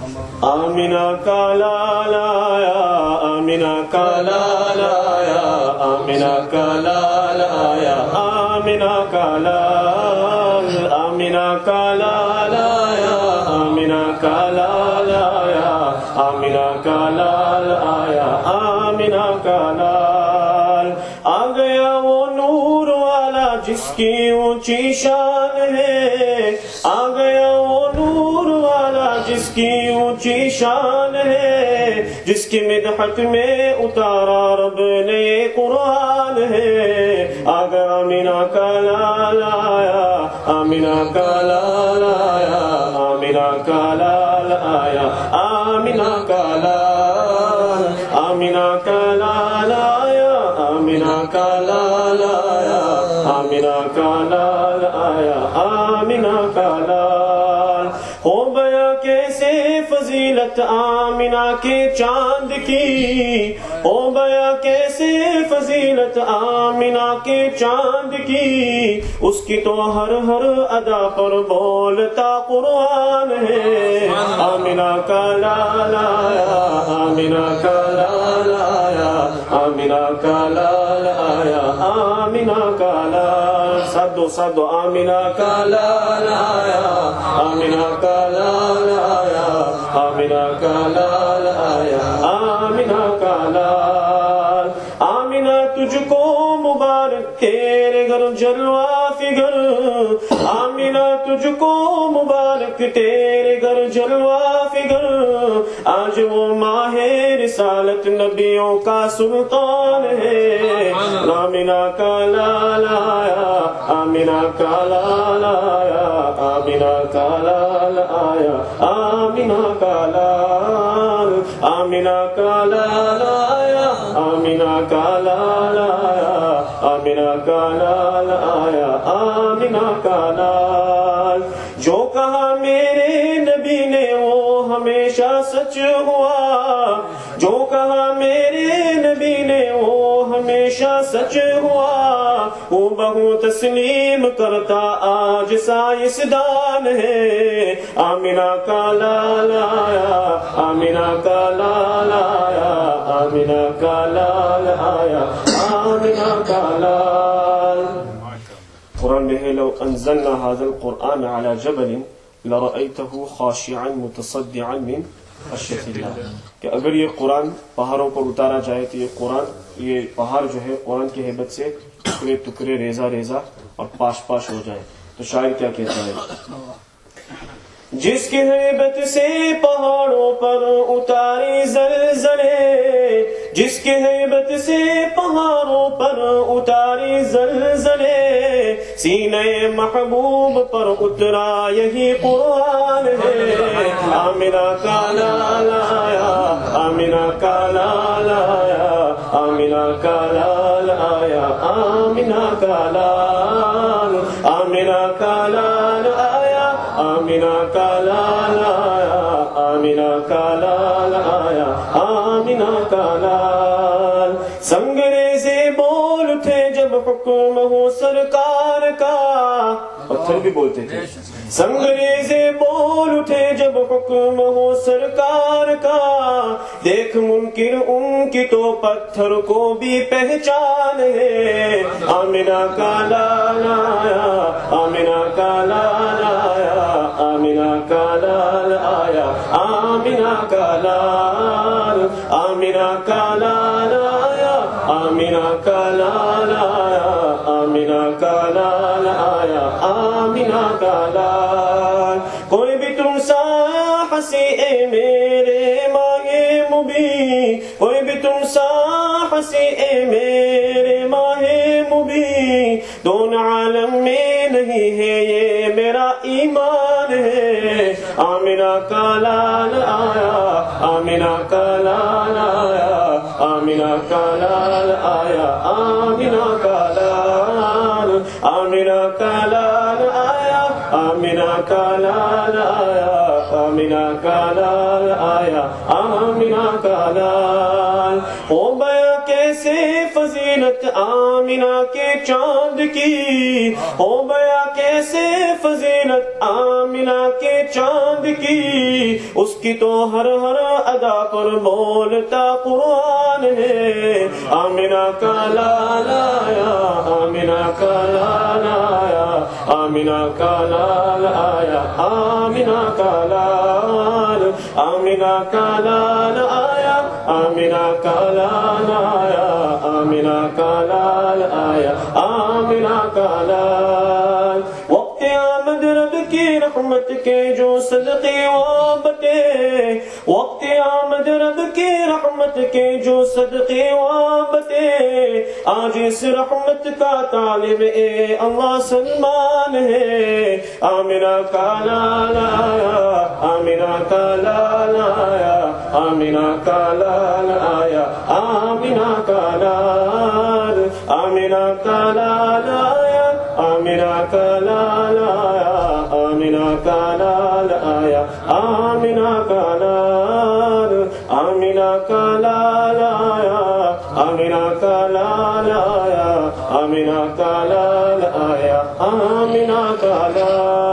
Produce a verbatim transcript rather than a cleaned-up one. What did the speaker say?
آمینہ کا لال آیا، آمینہ کا لال آیا، آمینہ کا لال آیا، آمینہ کا لال، آمینہ کا لال آیا، آمینہ کا لال آیا، آمینہ کا لال آیا، آمینہ کا لال۔ آ گیا وہ نور والا جس کی اونچی شان ہے، آ گیا وہ نور والا جس کی اونچی شان ہے، جس کی مدحت میں اتارا رب نے یہ قرآن ہے۔ آگے آمینہ کا لال آیا، آمینہ کا لال آیا، آمینہ کا لال آیا، آمینہ کا لال، آمینہ کا لال آیا، آمینہ کا لال آیا، آمینہ کا لال آیا، آمینہ کا لال۔ ہو گیا کیسے فضیلت آمینہ کے چاند کی، ہو گیا کیسے فضیلت آمینہ کے چاند کی، اس کی تو ہر ہر ادا پر بولتا قرآن ہے۔ آمینہ کا لال آیا، آمینہ کا لال آیا، آمینہ کا لال آیا، آمینہ کا لال۔ سادو سادو آمینہ کا لال آیا، آمینہ کا لال آیا، آمینہ کا لال آیا، آمینہ کا لال۔ آمینہ تجھ کو مبارک تیرے گھر جلوہ فگر، آمینہ تجھ کو مبارک تیرے گھر جلوہ فگر، آج وہ ماہ رسالت نبیوں کا سلطان ہے۔ آمینہ کا لال آیا، آمینہ کا لال آیا، آمینہ کا لال آیا، آمینہ کا لال، آمینہ کا لال آیا، آمینہ کا لال آیا، آمینہ کا لال آیا، آمینہ کا لال۔ جو کہا میرے نبی نے وہ ہمیشہ سچ ہوا، جو کہا میرے نبی نے وہ ہمیشہ سچ ہوا، وہ بہو تسلیم کرتا آج سائنسدان ہے۔ آمینہ کا لال آیا، آمینہ کا لال آیا، آمینہ کا لال آیا، آمینہ کا لال۔ قرآن میں ہے لو انزلنا هذا القرآن على جبل لرأيته خاشعا متصدعا من خشیۃ اللہ، کہ اگر یہ قرآن پہاڑوں پر اتارا جائے تو یہ قرآن، یہ پہاڑ جو ہے قرآن کی ہیبت سے ٹکڑے ٹکڑے ریزہ ریزہ اور پاش پاش ہو جائے۔ تو شاعر کیا کہتا ہے؟ جس کی ہیبت سے پہاڑوں پر اتاری زلزلے، جس کی ہیبت سے پہاڑوں پر اتاری زلزلے، سینہ محبوب پر اترا یہی قرآن ہے۔ آمینہ کا لال آیا، آمینہ کا لال آیا، آمینہ کا لال آیا، آمینہ کا لال، آمینہ کا لال آیا، آمینہ کا لال آیا، آمینہ کا لال آیا، آمینہ کا لال۔ سنگریزے بول اٹھے جب حکم ہو سرکار کا، پتھر بھی بولتے تھے۔ سنگریزے بول اٹھے جب حکم ہو سرکار کا، دیکھ منکر ان کی تو پتھر کو بھی پہچان ہے۔ آمینہ کا لال آیا، آمینہ کا لال آیا، آمینہ کا لال آیا، آمینہ کا لال، آمینہ کا لال آیا، آمینہ کا لال آیا، آمینہ کا لال آیا، آمینہ کا لال۔ کوئی بھی تم سا ہنسی اے میرے ماہ مبین، کوئی بھی تم سا ہنسی اے میرے ماہ مبین، دونوں عالم میں نہیں ہے یہ میرا ایمان ہے۔ آمینہ کا لال آیا، آمینہ کا لال آیا، آمینہ کا لال آیا، آمینہ کا لال، آمینہ کا لال آیا، آمینہ کا لال آیا، آمینہ کا لال آیا، آمینہ کا لال۔ ہو گیا کیسے فضیلت فضیلت آمنہ کے چاند کی، ہو گیا کیسے فضیلت آمنہ کے چاند کی، اس کی تو ہر ہر ادا پر بولتا قرآن ہے۔ آمنہ کا لالا آیا، آمنہ کا لالا آیا، آمنہ کا لال آیا، آمنہ کا لال، آمنہ کا لال آیا، آمنہ کا لال آیا، آمنہ کا لال آیا، آمنہ کا لال۔ وقت آمد رب کی رحمت کے جو صدقے وہ بٹے، وقت آمد رب کی رحمت کے جو صدقے وہ بٹے، آج اس رحمت کا طالب اے اللہ سلمان ہے۔ آمنہ کا لال آیا، آمنہ کا لال آیا، آمنہ کا لال آیا، آمنہ کا لال، آمنہ کا لال آیا، آمنہ کا لال آیا، آمنہ کا لال آیا، آمنہ کا لال، آمنہ کا لال آیا، آمنہ کا لال آیا، آمنہ کا لال آیا، آمنہ کا لال۔